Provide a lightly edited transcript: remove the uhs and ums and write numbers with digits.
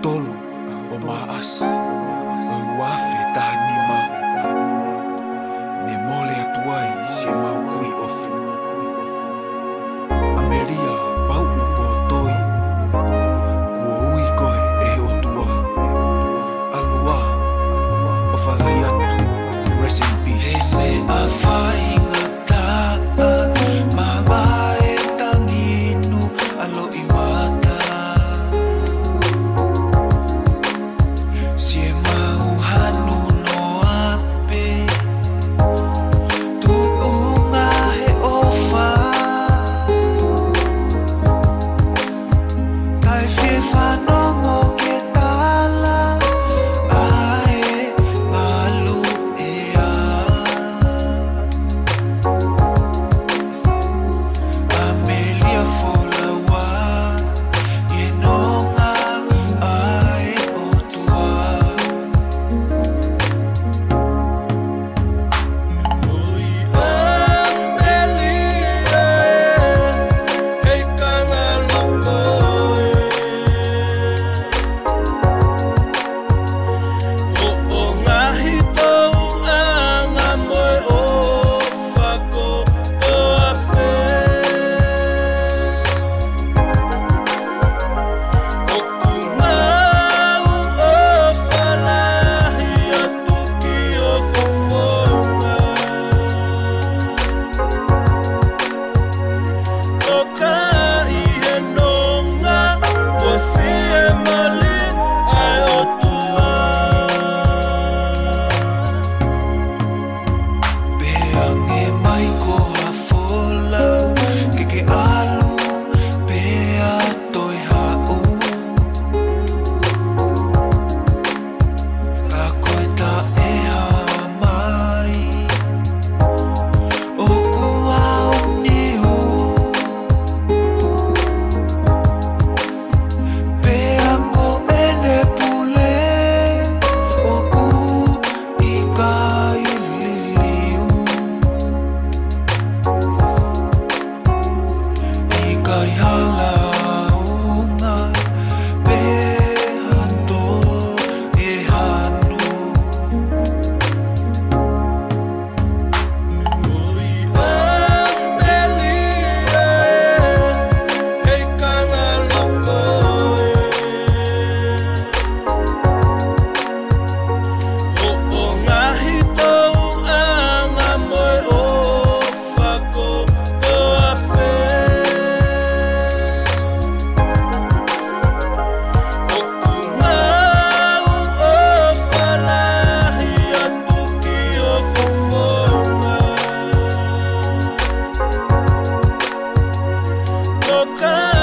tolu o maas o wafe tahanima ne mole atuai si mau kui ofi Ameria pau upotoi kua ui koe e o tua alua o falai atu rest in peace a whai ngata ma wae tanginu alo i mata sie mau hanu no ape tu unga he ofa kai fie whanongo ke tala ae ngalu ea Amelia folawa e nonga ae o tua Oi Amelia hei kanga loko o ngahi tau anga moe o whako o ape O kumau o whalahi atu ki o fofonga O ka i he nonga o fie mali ai o tua Peange mai ko hafolau ke alu pea toi hau Ka koe ta e ha mai O kuau niu Pea ko ene pule O ku i kai liu I kai halaunga Pea to e hanu Oi Amelia hei kanga loko O ngahi tau anga moe o whako o ape O kumau o whalahi atu ki o fofonga O ka